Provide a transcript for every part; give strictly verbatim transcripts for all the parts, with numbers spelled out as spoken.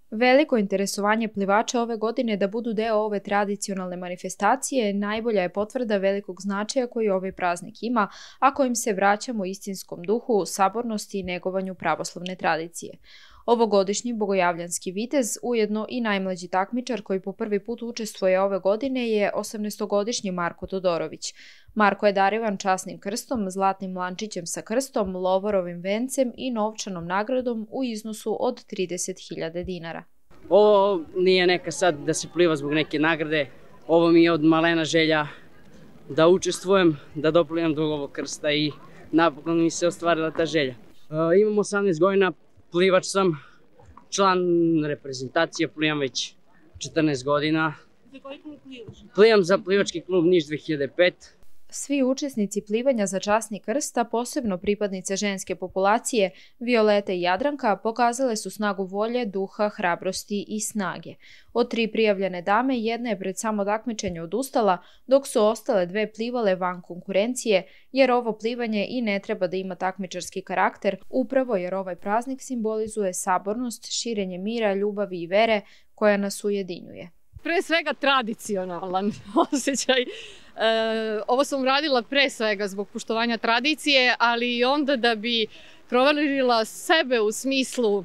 Veliko interesovanje plivača ove godine da budu deo ove tradicionalne manifestacije najbolja je potvrda velikog značaja koji ovaj praznik ima, a kojim se vraćamo istinskom duhu, sabornosti i negovanju pravoslavne tradicije. Ovogodišnji bogojavljanski vitez, ujedno i najmlađi takmičar koji po prvi put učestvuje ove godine, je osamnaestogodišnji Marko Todorović. Marko je darivan časnim krstom, zlatnim lančićem sa krstom, lovorovim vencem i novčanom nagradom u iznosu od trideset hiljada dinara. Ovo nije neka sad da se pliva zbog neke nagrade, ovo mi je od malena želja da učestvujem, da doplivam do ovog krsta i napokon mi se ostvarila ta želja. E, imam osamnaest godina, plivač sam, član reprezentacije, plivam već četrnaest godina. Za koji klub plivaš? Plivam za plivački klub Niš dve hiljade pete. Svi učesnici plivanja za časni krst, a posebno pripadnice ženske populacije, Violeta i Jadranka, pokazale su snagu volje, duha, hrabrosti i snage. Od tri prijavljene dame, jedna je pred samo takmičenje odustala, dok su ostale dve plivale van konkurencije, jer ovo plivanje i ne treba da ima takmičarski karakter, upravo jer ovaj praznik simbolizuje sabornost, širenje mira, ljubavi i vere koja nas ujedinjuje. Pre svega tradicionalan osjećaj. E, ovo sam uradila pre svega zbog poštovanja tradicije, ali i onda da bi proverila sebe u smislu e,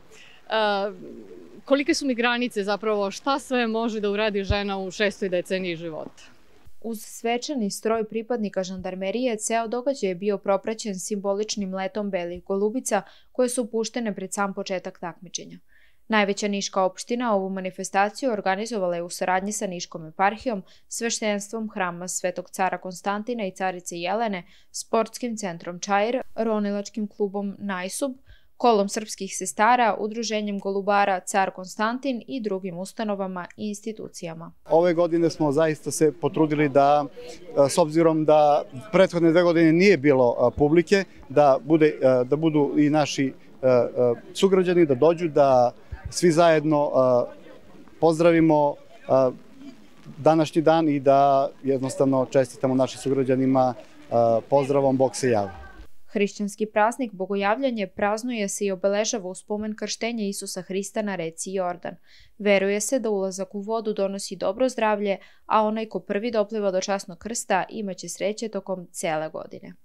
kolike su mi granice zapravo, šta sve može da uradi žena u šestoj deceniji života. Uz svečani stroj pripadnika žandarmerije, ceo događaj je bio propraćen simboličnim letom belih golubica koje su puštene pred sam početak takmičenja. Najveća niška opština ovu manifestaciju organizovala je u saradnji sa Niškom eparhijom, sveštenstvom Hrama Svetog cara Konstantina i carice Jelene, sportskim centrom Čair, ronilačkim klubom Najsub, kolom srpskih sestara, udruženjem golubara Car Konstantin i drugim ustanovama i institucijama. Ove godine smo zaista se potrudili da, s obzirom da prethodne dve godine nije bilo publike, da, bude, da budu i naši sugrađani, da dođu, da svi zajedno pozdravimo današnji dan i da jednostavno čestitamo našim sugrađanima pozdravom Bog se javi. Hrišćanski praznik Bogojavljanje praznuje se i obeležava u spomen krštenja Isusa Hrista na reci Jordan. Veruje se da ulazak u vodu donosi dobro zdravlje, a onaj ko prvi dopliva do časnog krsta imaće sreće tokom cele godine.